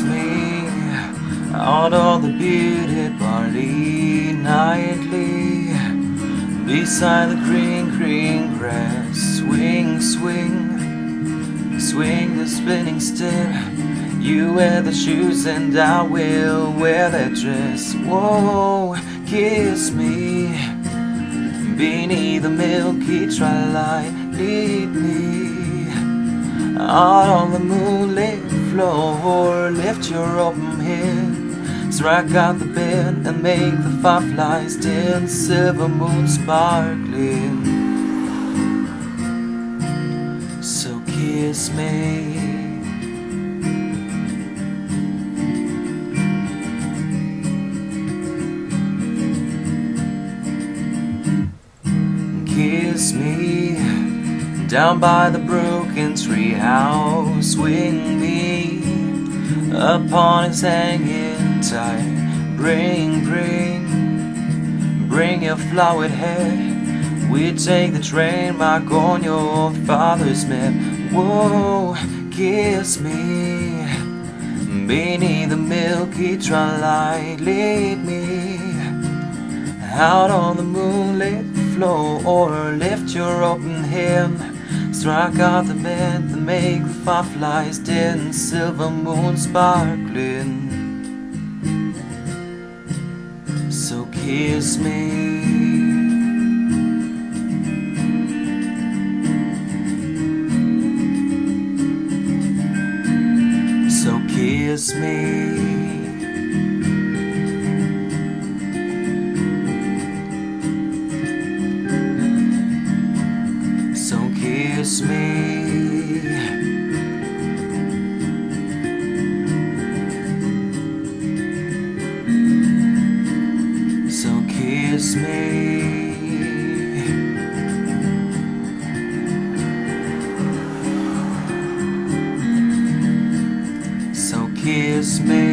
me out on the bearded barley nightly, beside the green, green grass. Swing, swing, swing the spinning step. You wear the shoes and I will wear that dress. Whoa, kiss me beneath the milky twilight. Lead me out on the moonlit floor. Lift your open hand, strike out the bed and make the fireflies dance. Silver moon sparkling, so kiss me. Kiss me down by the broken tree house. Swing me upon its hanging tide. Bring, bring your flowered hair. We take the train back on your father's map. Whoa, kiss me beneath the milky twilight. Lead me out on the moonlit floor, or lift your open hand, strike out the bed and make the fireflies dance. Silver moon sparkling, so kiss me. So kiss me. So kiss me. So kiss me. So kiss me.